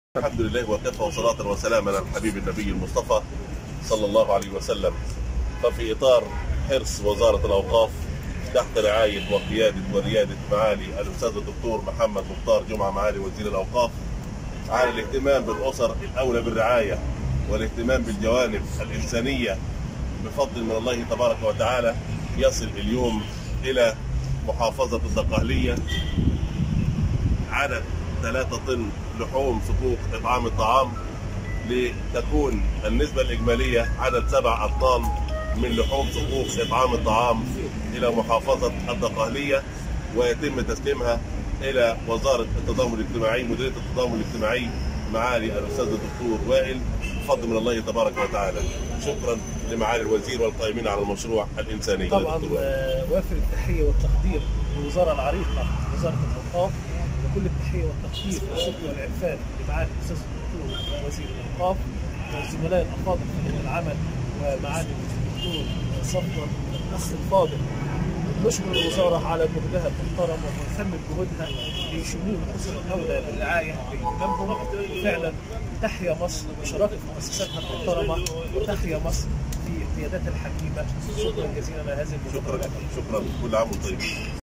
الحمد لله وكفى وصلاة وسلاما على الحبيب النبي المصطفى صلى الله عليه وسلم. ففي إطار حرص وزارة الأوقاف تحت رعاية وقيادة وريادة معالي الأستاذ الدكتور محمد مختار جمعة معالي وزير الأوقاف على الاهتمام بالأسر الأولى بالرعاية والاهتمام بالجوانب الإنسانية بفضل من الله تبارك وتعالى، يصل اليوم إلى محافظة الدقهلية عدد 3 طن لحوم صكوك إطعام الطعام، لتكون النسبة الإجمالية عدد 7 أطنان من لحوم صكوك إطعام الطعام إلى محافظة الدقهلية، ويتم تسليمها إلى وزارة التضامن الاجتماعي مديرية التضامن الاجتماعي معالي الأستاذ الدكتور وائل بفضل من الله تبارك وتعالى. شكرا لمعالي الوزير والقائمين على المشروع الإنساني. طبعا وافر التحية والتقدير للوزارة العريقة وزارة الأوقاف، وكل التحية والتقدير والشكر والعرفان لمعالي الأستاذ الدكتور وزير الأوقاف والزملاء الأفاضل في العمل ومعالي الدكتور صفوت الأخ الفاضل. نشكر الوزارة على جهدها المحترم ونثمن جهودها لشمول الأسر الأولى بالرعاية باهتمامهم. فعلا تحيا مصر وشراكة مؤسساتها المحترمة، وتحيا مصر في قياداتها الحكيمة. شكرا جزيلا على هذه المبادرة. شكرا كل عام وانتم طيبين.